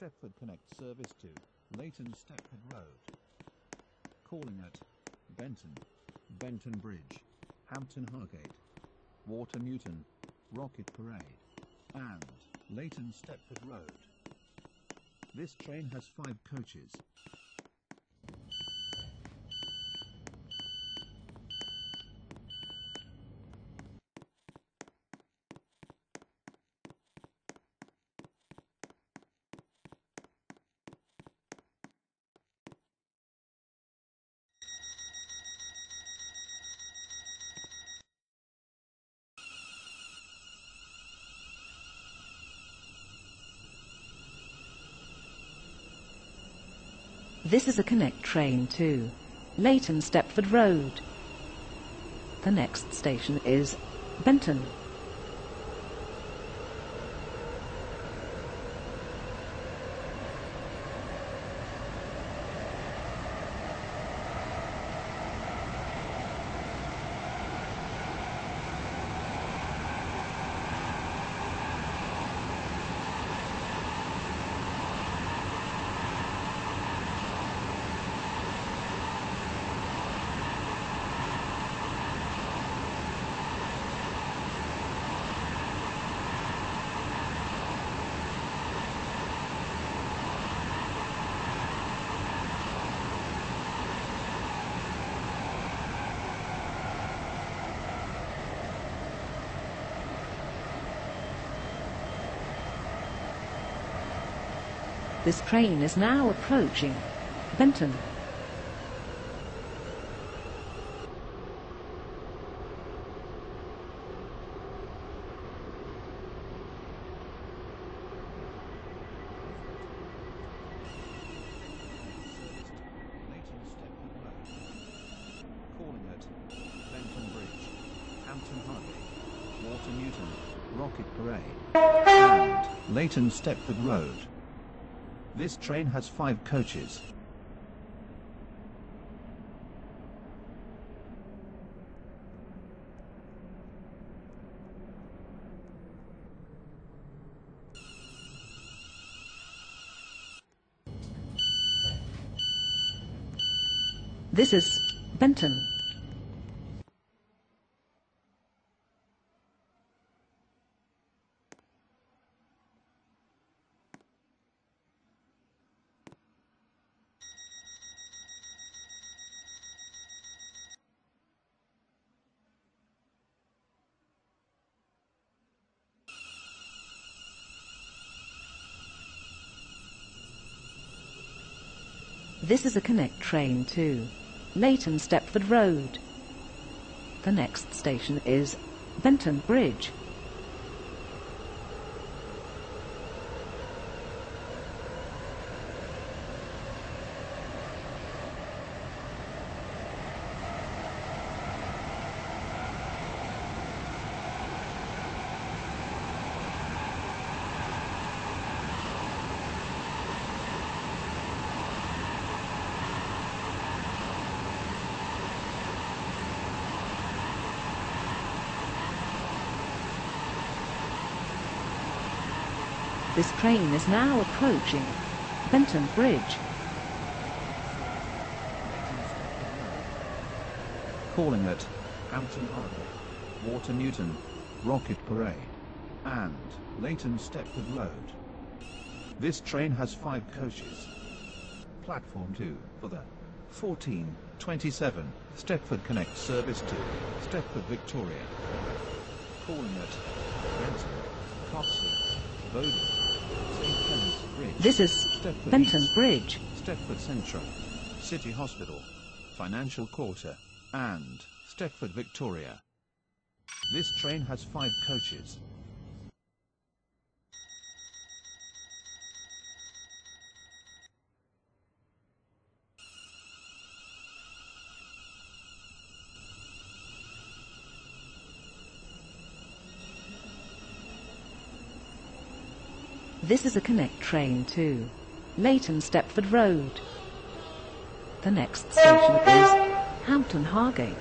Stepford Connect Service to Leighton Stepford Road. Calling at Benton, Benton Bridge, Hampton Hargate, Water Newton, Rocket Parade, and Leighton Stepford Road. This train has 5 coaches. This is a Connect train to Leighton Stepford Road. The next station is Benton. This train is now approaching Benton. Calling at Benton Bridge, Hampton Hargate, Water Newton, Rocket Parade, and Leighton Stepford Road. This train has 5 coaches. This is Benton. This is a Connect train to Leighton Stepford Road. The next station is Benton Bridge. This train is now approaching Benton Bridge. Calling at Hampton Hargate, Water Newton, Rocket Parade, and Leighton Stepford Road. This train has 5 coaches. Platform 2 for the 1427 Stepford Connect service to Stepford, Victoria. Calling at Benton, Coxly, Bowden, St. Clement's Bridge. This is Stepford Benton East, Bridge. Stepford Central, City Hospital, Financial Quarter, and Stepford, Victoria. This train has 5 coaches. This is a Connect train to Leighton Stepford Road. The next station is Hampton Hargate.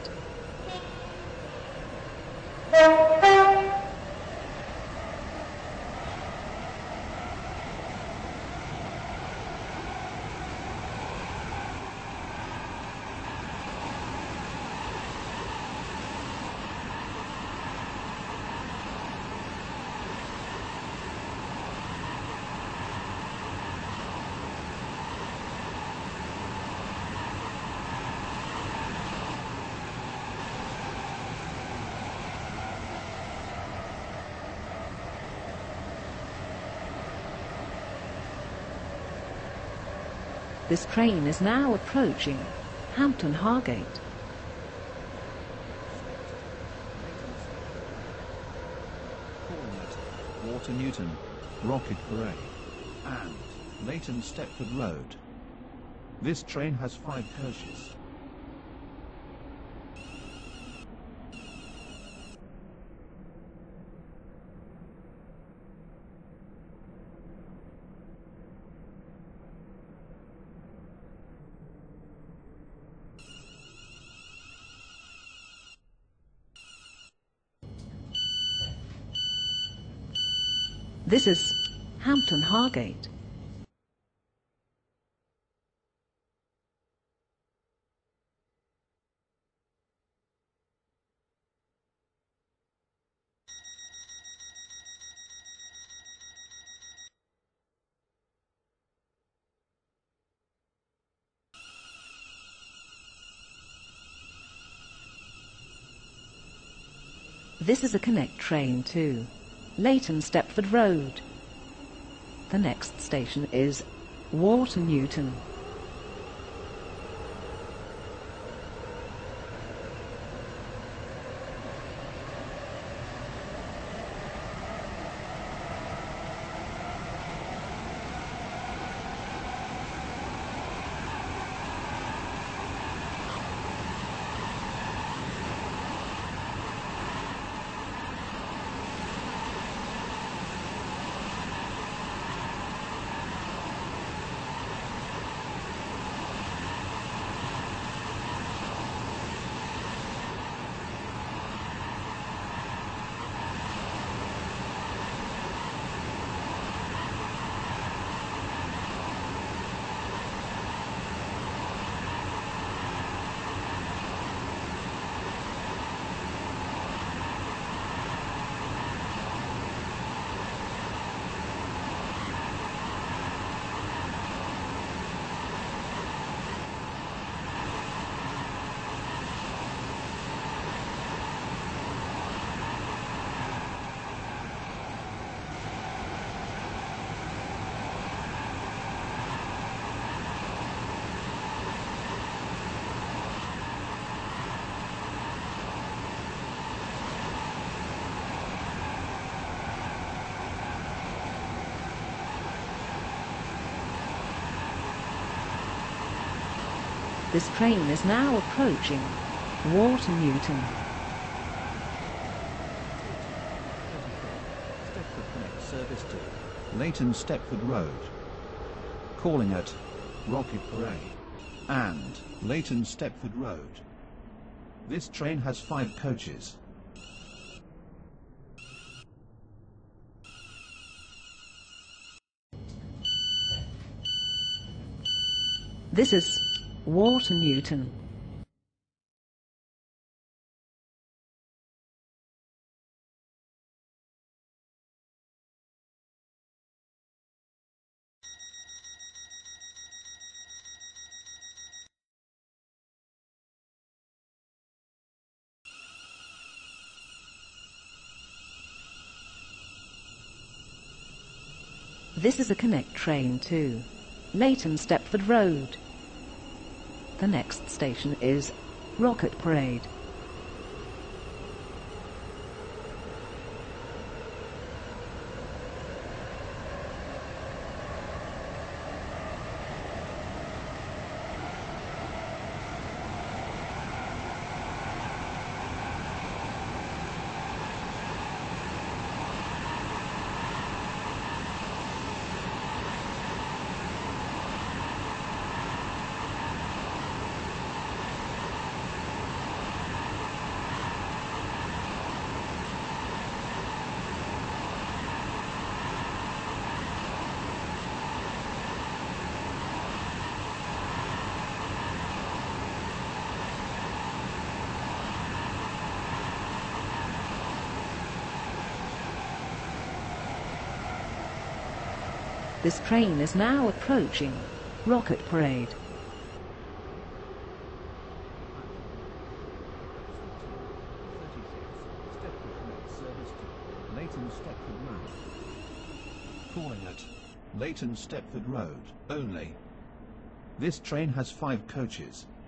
This train is now approaching Hampton Hargate. Calling at Water Newton, Rocket Parade, and Leighton Stepford Road. This train has 5 coaches. This is Hampton Hargate. This is a Connect train to Leighton Stepford Road. The next station is Water Newton. This train is now approaching Water Newton. Stepford Connect service to Leighton Stepford Road. Calling at Rocket Parade and Leighton Stepford Road. This train has 5 coaches. This is Water Newton. This is a Connect train to Leighton Stepford Road. The next station is Rocket Parade. This train is now approaching Rocket Parade. Leighton Stepford Road. Calling at Leighton Stepford Road only. This train has 5 coaches.